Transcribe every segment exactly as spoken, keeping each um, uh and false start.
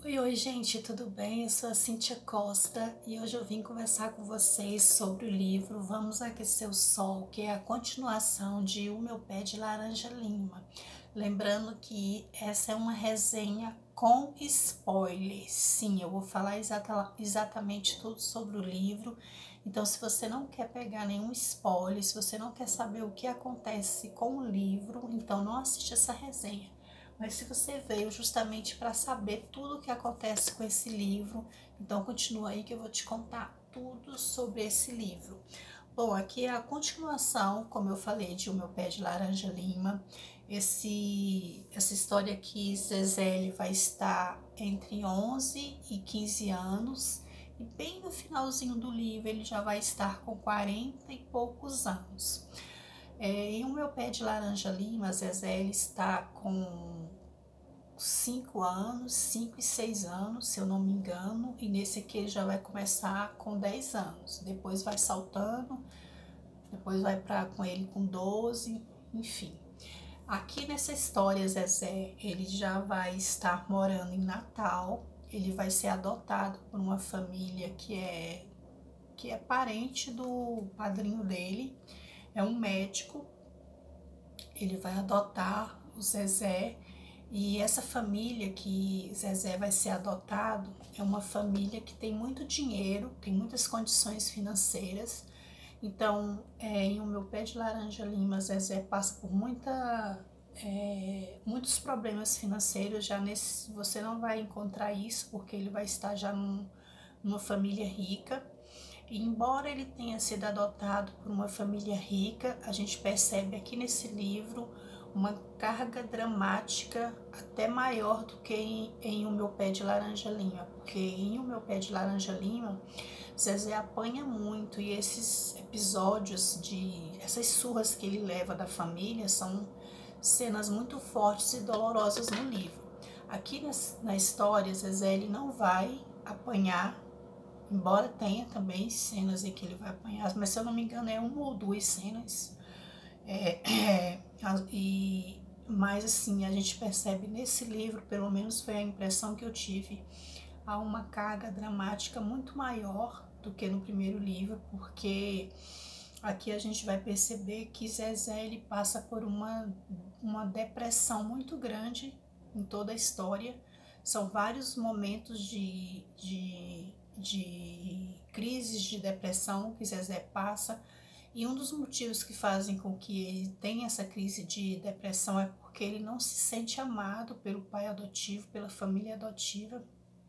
Oi, oi, gente, tudo bem? Eu sou a Cíntia Costa e hoje eu vim conversar com vocês sobre o livro Vamos Aquecer o Sol, que é a continuação de O Meu Pé de Laranja Lima. Lembrando que essa é uma resenha com spoilers. Sim, eu vou falar exata, exatamente tudo sobre o livro. Então, se você não quer pegar nenhum spoiler, se você não quer saber o que acontece com o livro, então não assiste essa resenha. Mas se você veio justamente para saber tudo o que acontece com esse livro, então continua aí que eu vou te contar tudo sobre esse livro. Bom, aqui é a continuação, como eu falei, de O Meu Pé de Laranja Lima. Esse, essa história aqui, Zezé vai estar entre onze e quinze anos. E bem no finalzinho do livro ele já vai estar com quarenta e poucos anos. É, em O Meu Pé de Laranja Lima, Zezé ele está com cinco anos, cinco e seis anos, se eu não me engano, e nesse aqui ele já vai começar com dez anos, depois vai saltando, depois vai para com ele com doze, enfim. Aqui nessa história, Zezé, ele já vai estar morando em Natal, ele vai ser adotado por uma família que é, que é parente do padrinho dele, é um médico, ele vai adotar o Zezé. E essa família que Zezé vai ser adotado é uma família que tem muito dinheiro, tem muitas condições financeiras. Então, é, em O Meu Pé de Laranja Lima, Zezé passa por muita, é, muitos problemas financeiros. Já nesse, você não vai encontrar isso, porque ele vai estar já num, numa família rica. E embora ele tenha sido adotado por uma família rica, a gente percebe aqui nesse livro uma carga dramática até maior do que em, em O Meu Pé de Laranja Lima, porque em O Meu Pé de Laranja Lima, Zezé apanha muito e esses episódios de essas surras que ele leva da família são cenas muito fortes e dolorosas no livro. Aqui na, na história, Zezé ele não vai apanhar, embora tenha também cenas em que ele vai apanhar, mas se eu não me engano é uma ou duas cenas. É, é, e, mas assim, a gente percebe nesse livro, pelo menos foi a impressão que eu tive, há uma carga dramática muito maior do que no primeiro livro, porque aqui a gente vai perceber que Zezé ele passa por uma, uma depressão muito grande em toda a história. São vários momentos de, de, de crises de depressão que Zezé passa. E um dos motivos que fazem com que ele tenha essa crise de depressão é porque ele não se sente amado pelo pai adotivo, pela família adotiva.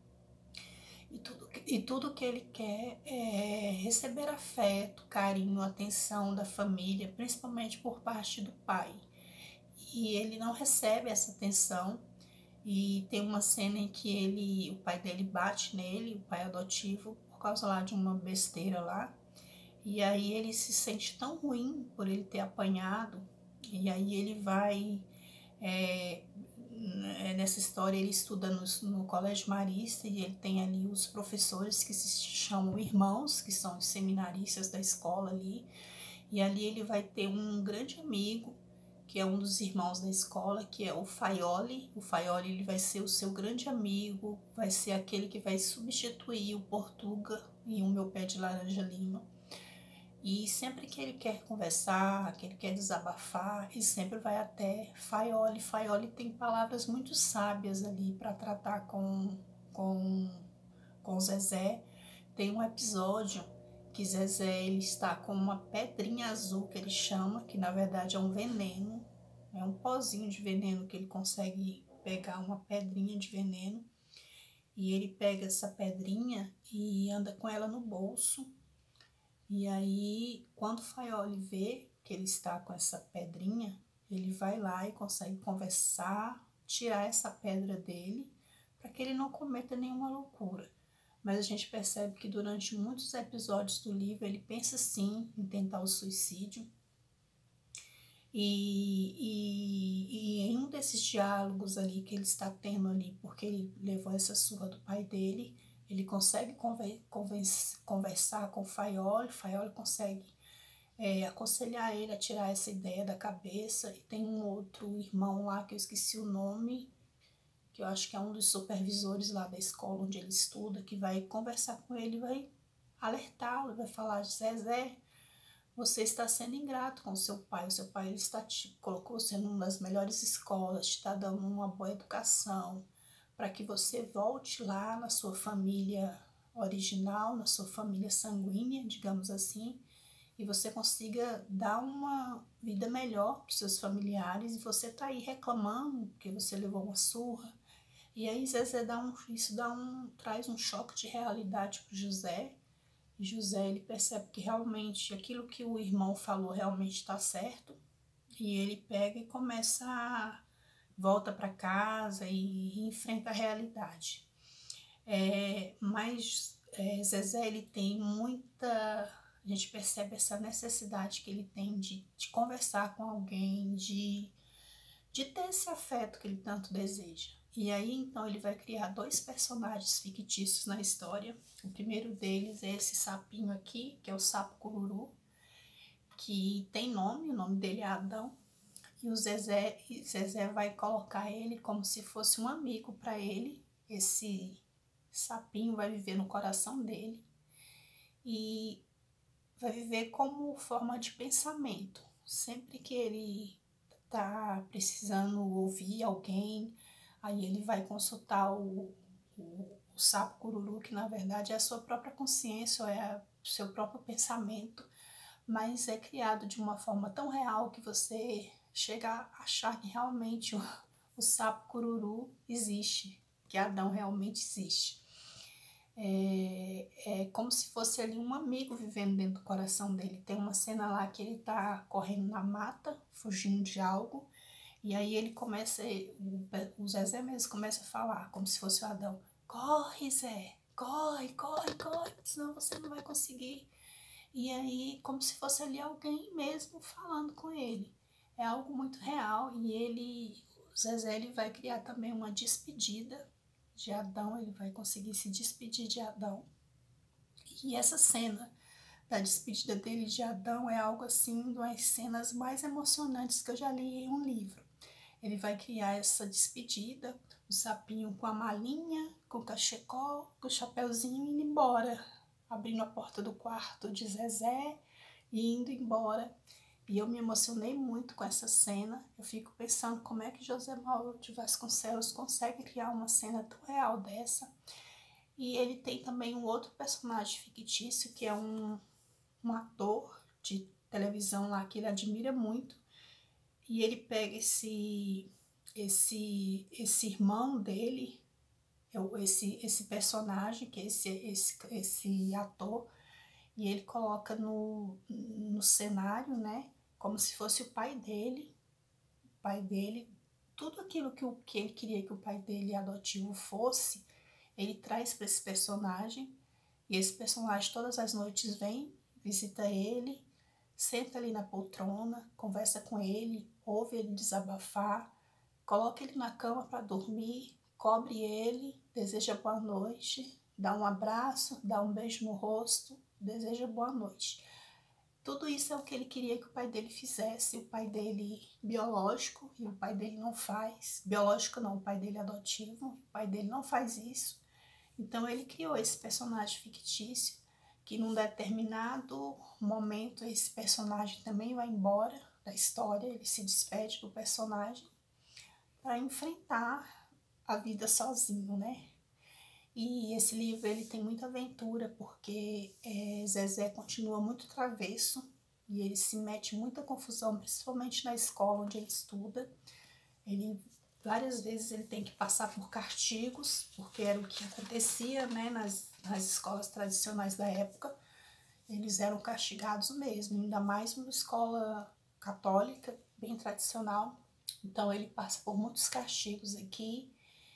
E tudo, e tudo que ele quer é receber afeto, carinho, atenção da família, principalmente por parte do pai. E ele não recebe essa atenção. E tem uma cena em que ele, o pai dele bate nele, o pai adotivo, por causa lá de uma besteira lá. E aí ele se sente tão ruim por ele ter apanhado, e aí ele vai, é, nessa história ele estuda no, no Colégio Marista, e ele tem ali os professores que se chamam irmãos, que são os seminaristas da escola ali, e ali ele vai ter um grande amigo, que é um dos irmãos da escola, que é o Faioli. O Faioli ele vai ser o seu grande amigo, vai ser aquele que vai substituir o Portuga em O Meu Pé de Laranja Lima. E sempre que ele quer conversar, que ele quer desabafar, ele sempre vai até Faioli. Faioli tem palavras muito sábias ali para tratar com, com, com Zezé. Tem um episódio que Zezé ele está com uma pedrinha azul que ele chama, que na verdade é um veneno, é um pozinho de veneno que ele consegue pegar, uma pedrinha de veneno. E ele pega essa pedrinha e anda com ela no bolso. E aí, quando o Faioli vê que ele está com essa pedrinha, ele vai lá e consegue conversar, tirar essa pedra dele, para que ele não cometa nenhuma loucura. Mas a gente percebe que durante muitos episódios do livro, ele pensa sim em tentar o suicídio. E, e, e em um desses diálogos ali que ele está tendo ali, porque ele levou essa surra do pai dele, ele consegue conver, converse, conversar com o Faioli, o Faioli consegue é, aconselhar ele a tirar essa ideia da cabeça. E tem um outro irmão lá, que eu esqueci o nome, que eu acho que é um dos supervisores lá da escola onde ele estuda, que vai conversar com ele, vai alertá-lo, vai falar: Zezé, você está sendo ingrato com o seu pai, o seu pai ele está te colocou você numa das melhores escolas, te está dando uma boa educação, para que você volte lá na sua família original, na sua família sanguínea, digamos assim, e você consiga dar uma vida melhor para os seus familiares, e você está aí reclamando que você levou uma surra. E aí Zezé dá um, isso dá um, traz um choque de realidade para o José. E José ele percebe que realmente aquilo que o irmão falou realmente está certo. E ele pega e começa a volta para casa e, e enfrenta a realidade. É, mas é, Zezé ele tem muita... A gente percebe essa necessidade que ele tem de, de conversar com alguém, de, de ter esse afeto que ele tanto deseja. E aí, então, ele vai criar dois personagens fictícios na história. O primeiro deles é esse sapinho aqui, que é o sapo cururu, que tem nome, o nome dele é Adão. E o Zezé, e Zezé vai colocar ele como se fosse um amigo para ele. Esse sapinho vai viver no coração dele e vai viver como forma de pensamento. Sempre que ele tá precisando ouvir alguém, aí ele vai consultar o, o, o sapo cururu, que na verdade é a sua própria consciência, ou é o seu próprio pensamento, mas é criado de uma forma tão real que você chega a achar que realmente o, o sapo cururu existe, que Adão realmente existe. É, é como se fosse ali um amigo vivendo dentro do coração dele. Tem uma cena lá que ele tá correndo na mata, fugindo de algo, e aí ele começa, o, o Zezé mesmo começa a falar, como se fosse o Adão: corre, Zé, corre, corre, corre, senão você não vai conseguir. E aí, como se fosse ali alguém mesmo falando com ele. É algo muito real, e ele, o Zezé, ele vai criar também uma despedida de Adão, ele vai conseguir se despedir de Adão. E essa cena da despedida dele de Adão é algo assim, das cenas mais emocionantes que eu já li em um livro. Ele vai criar essa despedida, o sapinho com a malinha, com o cachecol, com o chapeuzinho, indo embora, abrindo a porta do quarto de Zezé e indo embora. E eu me emocionei muito com essa cena. Eu fico pensando como é que José Mauro de Vasconcelos consegue criar uma cena tão real dessa. E ele tem também um outro personagem fictício, que é um, um ator de televisão lá que ele admira muito. E ele pega esse, esse, esse irmão dele, esse, esse personagem, que é esse, esse, esse ator, e ele coloca no, no cenário, né, como se fosse o pai dele, o pai dele, tudo aquilo que, o, que ele queria que o pai dele adotivo fosse, ele traz para esse personagem, e esse personagem todas as noites vem, visita ele, senta ali na poltrona, conversa com ele, ouve ele desabafar, coloca ele na cama para dormir, cobre ele, deseja boa noite, dá um abraço, dá um beijo no rosto, deseja boa noite. Tudo isso é o que ele queria que o pai dele fizesse, o pai dele biológico, e o pai dele não faz, biológico não, o pai dele adotivo, o pai dele não faz isso. Então ele criou esse personagem fictício, que num determinado momento esse personagem também vai embora da história, ele se despede do personagem para enfrentar a vida sozinho, né? E esse livro ele tem muita aventura, porque é, Zezé continua muito travesso e ele se mete em muita confusão, principalmente na escola onde ele estuda. Ele, várias vezes ele tem que passar por castigos, porque era o que acontecia, né, nas, nas escolas tradicionais da época. Eles eram castigados mesmo, ainda mais numa escola católica, bem tradicional. Então ele passa por muitos castigos aqui.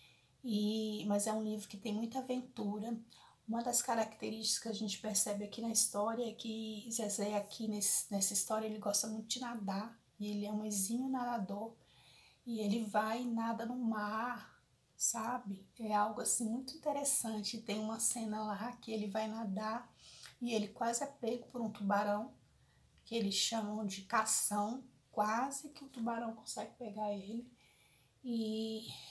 E, mas é um livro que tem muita aventura. Uma das características que a gente percebe aqui na história é que Zezé aqui nesse, nessa história ele gosta muito de nadar, e ele é um exímio nadador, e ele vai e nada no mar, sabe? É algo assim muito interessante. Tem uma cena lá que ele vai nadar e ele quase é pego por um tubarão, que eles chamam de cação, quase que o tubarão consegue pegar ele. E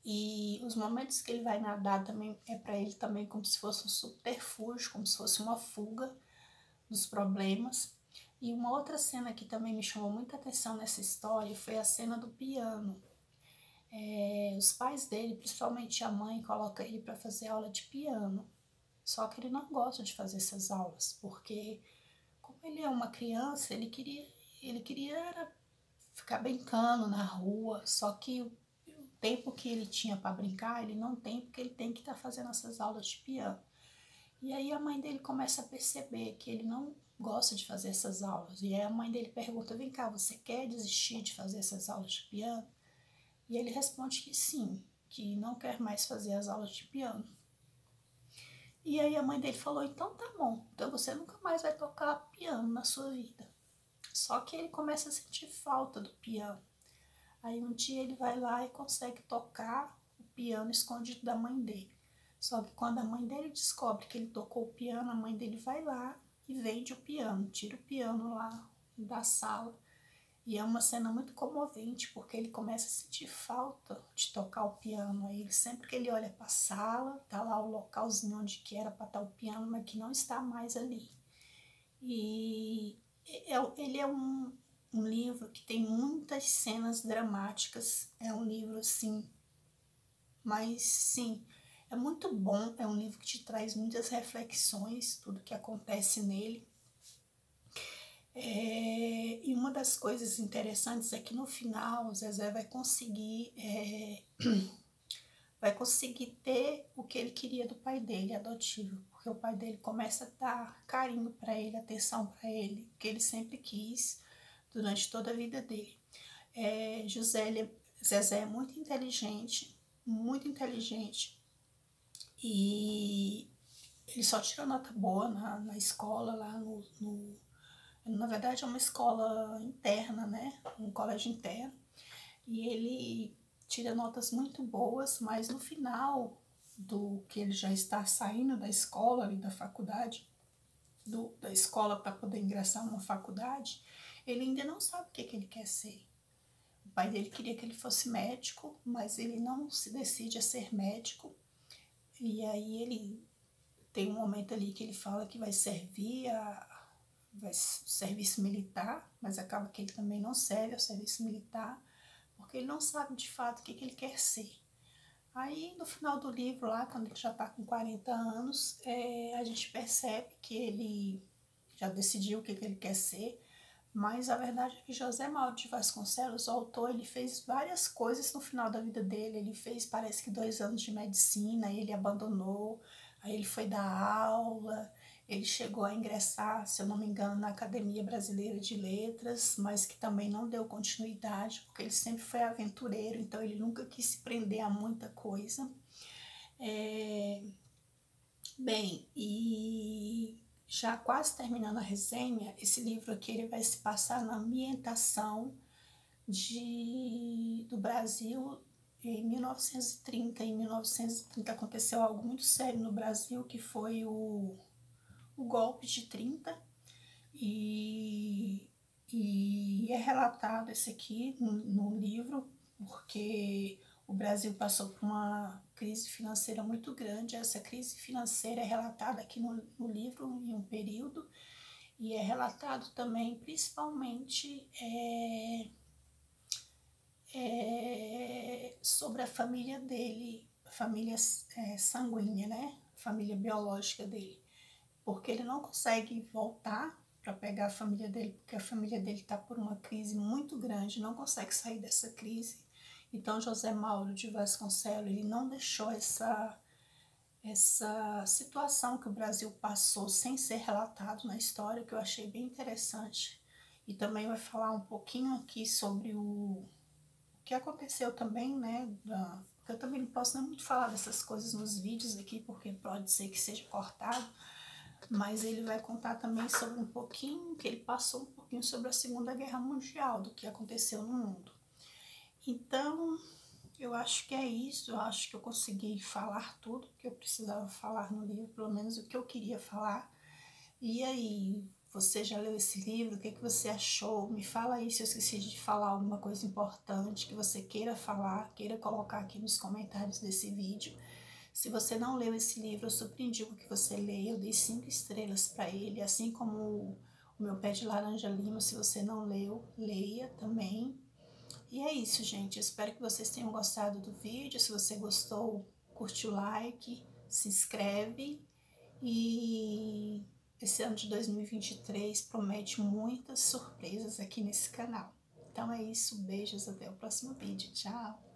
E os momentos que ele vai nadar também é para ele também como se fosse um subterfúgio, como se fosse uma fuga dos problemas. E uma outra cena que também me chamou muita atenção nessa história foi a cena do piano. É, os pais dele, principalmente a mãe, colocam ele para fazer aula de piano. Só que ele não gosta de fazer essas aulas, porque como ele é uma criança, ele queria, ele queria era ficar brincando na rua, só que o tempo que ele tinha para brincar, ele não tem, porque ele tem que estar tá fazendo essas aulas de piano. E aí a mãe dele começa a perceber que ele não gosta de fazer essas aulas. E aí a mãe dele pergunta, vem cá, você quer desistir de fazer essas aulas de piano? E ele responde que sim, que não quer mais fazer as aulas de piano. E aí a mãe dele falou, então tá bom, então você nunca mais vai tocar piano na sua vida. Só que ele começa a sentir falta do piano. Aí um dia ele vai lá e consegue tocar o piano escondido da mãe dele. Só que quando a mãe dele descobre que ele tocou o piano, a mãe dele vai lá e vende o piano, tira o piano lá da sala. E é uma cena muito comovente, porque ele começa a sentir falta de tocar o piano. Aí ele, sempre que ele olha para a sala, tá lá o localzinho onde que era para estar o piano, mas que não está mais ali. E ele é um, um livro que tem muitas cenas dramáticas. É um livro assim, mas sim, é muito bom. É um livro que te traz muitas reflexões, tudo que acontece nele. É, e uma das coisas interessantes é que no final o Zezé vai conseguir é, vai conseguir ter o que ele queria do pai dele adotivo, porque o pai dele começa a dar carinho para ele, atenção para ele, que ele sempre quis durante toda a vida dele. É, José, ele, Zezé é muito inteligente, muito inteligente, e ele só tira nota boa na, na escola, lá no, no na verdade é uma escola interna, né, um colégio interno, e ele tira notas muito boas, mas no final do que ele já está saindo da escola e da faculdade, do, da escola para poder ingressar numa faculdade, ele ainda não sabe o que, que ele quer ser. O pai dele queria que ele fosse médico, mas ele não se decide a ser médico, e aí ele tem um momento ali que ele fala que vai servir a vai serviço militar, mas acaba que ele também não serve ao serviço militar, porque ele não sabe de fato o que, que ele quer ser. Aí no final do livro, lá quando ele já está com quarenta anos, é, a gente percebe que ele já decidiu o que, que ele quer ser, mas a verdade é que José Mauro de Vasconcelos, o autor, ele fez várias coisas no final da vida dele. Ele fez, parece que dois anos de medicina, ele abandonou, aí ele foi dar aula, ele chegou a ingressar, se eu não me engano, na Academia Brasileira de Letras, mas que também não deu continuidade, porque ele sempre foi aventureiro, então ele nunca quis se prender a muita coisa. É... Bem, e já quase terminando a resenha, esse livro aqui ele vai se passar na ambientação de, do Brasil em mil novecentos e trinta. Em mil novecentos e trinta aconteceu algo muito sério no Brasil, que foi o o golpe de trinta, e, e é relatado esse aqui no, no livro, porque o Brasil passou por uma crise financeira muito grande. Essa crise financeira é relatada aqui no, no livro em um período, e é relatado também principalmente é, é, sobre a família dele, a família é, sanguínea, né? A família biológica dele, porque ele não consegue voltar para pegar a família dele, porque a família dele está por uma crise muito grande, não consegue sair dessa crise. Então José Mauro de Vasconcelos, ele não deixou essa, essa situação que o Brasil passou sem ser relatado na história, que eu achei bem interessante. E também vai falar um pouquinho aqui sobre o, o que aconteceu também, né, da, porque eu também não posso nem muito falar dessas coisas nos vídeos aqui, porque pode ser que seja cortado, mas ele vai contar também sobre um pouquinho, que ele passou um pouquinho sobre a Segunda Guerra Mundial, do que aconteceu no mundo. Então, eu acho que é isso, eu acho que eu consegui falar tudo que eu precisava falar no livro, pelo menos o que eu queria falar. E aí, Você já leu esse livro? O que, que você achou? Me fala aí se eu esqueci de falar alguma coisa importante que você queira falar, queira colocar aqui nos comentários desse vídeo. Se você não leu esse livro, eu super indico que você leia. Eu dei cinco estrelas para ele, assim como o, o Meu Pé de Laranja Lima. Se você não leu, leia também. E é isso, gente. Eu espero que vocês tenham gostado do vídeo. Se você gostou, curte o like, se inscreve. E esse ano de dois mil e vinte e três promete muitas surpresas aqui nesse canal. Então é isso, beijos, até o próximo vídeo. Tchau!